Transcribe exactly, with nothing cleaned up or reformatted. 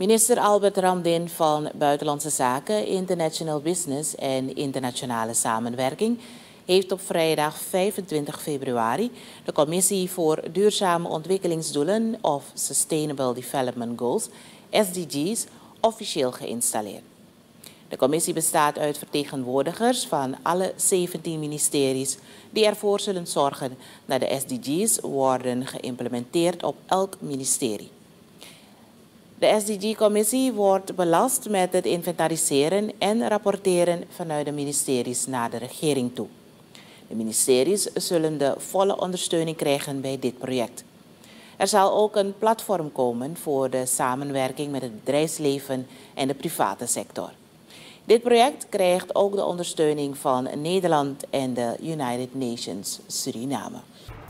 Minister Albert Ramdin van Buitenlandse Zaken, International Business en Internationale Samenwerking heeft op vrijdag vijfentwintig februari de Commissie voor Duurzame Ontwikkelingsdoelen of Sustainable Development Goals, S D G's, officieel geïnstalleerd. De commissie bestaat uit vertegenwoordigers van alle zeventien ministeries die ervoor zullen zorgen dat de S D G's worden geïmplementeerd op elk ministerie. De S D G-commissie wordt belast met het inventariseren en rapporteren vanuit de ministeries naar de regering toe. De ministeries zullen de volle ondersteuning krijgen bij dit project. Er zal ook een platform komen voor de samenwerking met het bedrijfsleven en de private sector. Dit project krijgt ook de ondersteuning van Nederland en de United Nations Suriname.